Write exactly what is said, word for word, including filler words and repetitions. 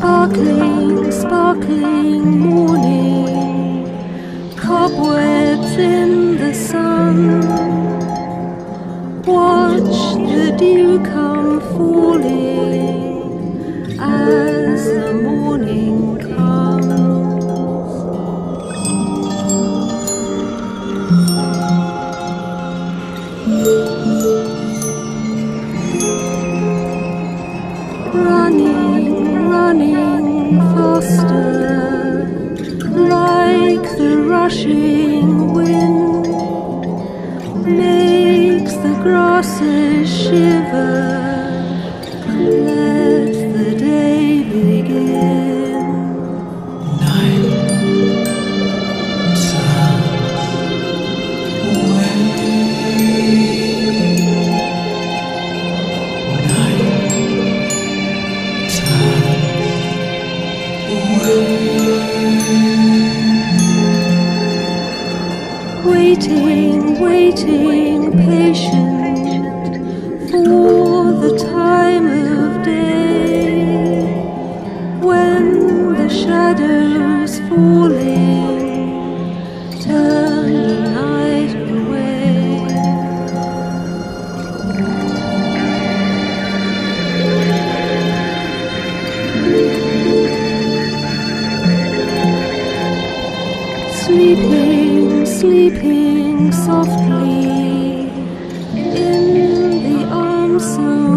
Sparkling, sparkling morning, cobwebs in the sun. Watch the dew come falling as the morning comes. Running, running faster, like the rushing wind, makes the grasses shiver. Let the day begin. Night Waiting, waiting, patient for the time of day, when the shadows falling turn the night away. Sleeping, sleeping softly in the arms so